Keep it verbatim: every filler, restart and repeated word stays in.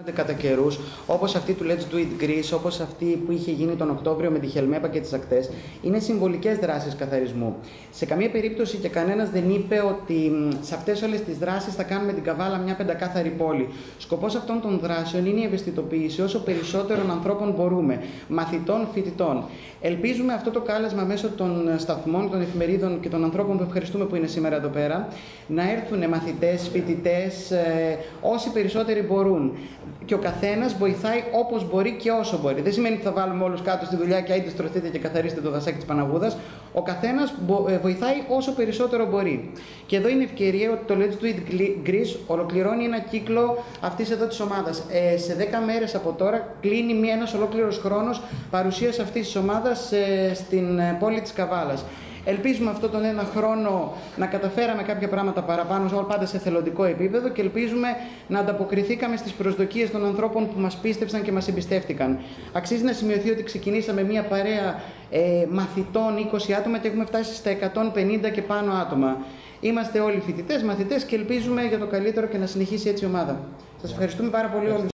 Κατά καιρούς, όπως αυτή του Let's Do It Greece, όπως αυτή που είχε γίνει τον Οκτώβριο με τη Χελμέπα και τις ακτές, είναι συμβολικές δράσεις καθαρισμού. Σε καμία περίπτωση και κανένας δεν είπε ότι σε αυτές όλες τις δράσεις θα κάνουμε την Καβάλα μια πεντακάθαρη πόλη. Σκοπός αυτών των δράσεων είναι η ευαισθητοποίηση όσο περισσότερων ανθρώπων μπορούμε, μαθητών, φοιτητών. Ελπίζουμε αυτό το κάλεσμα μέσω των σταθμών, των εφημερίδων και των ανθρώπων που ευχαριστούμε που είναι σήμερα εδώ πέρα, να έρθουν μαθητές, φοιτητές, ε, όσοι περισσότεροι μπορούν. Και ο καθένας βοηθάει όπως μπορεί και όσο μπορεί. Δεν σημαίνει ότι θα βάλουμε όλους κάτω στη δουλειά και άιντε στρωθείτε και καθαρίστε το δασάκι της Παναγούδας. Ο καθένας βοηθάει όσο περισσότερο μπορεί. Και εδώ είναι η ευκαιρία ότι το Let's Do It Greece ολοκληρώνει ένα κύκλο αυτής εδώ της ομάδας. Ε, σε δέκα μέρες από τώρα κλείνει μία, ένας ολόκληρος χρόνος παρουσίας αυτής της ομάδας ε, στην πόλη της Καβάλας. Ελπίζουμε αυτόν τον ένα χρόνο να καταφέραμε κάποια πράγματα παραπάνω, πάντα σε θελοντικό επίπεδο, και ελπίζουμε να ανταποκριθήκαμε στις προσδοκίες των ανθρώπων που μας πίστεψαν και μας εμπιστεύτηκαν. Αξίζει να σημειωθεί ότι ξεκινήσαμε μια παρέα ε, μαθητών είκοσι άτομα και έχουμε φτάσει στα εκατόν πενήντα και πάνω άτομα. Είμαστε όλοι φοιτητές, μαθητές και ελπίζουμε για το καλύτερο και να συνεχίσει έτσι η ομάδα. Σας ευχαριστούμε πάρα πολύ όλους.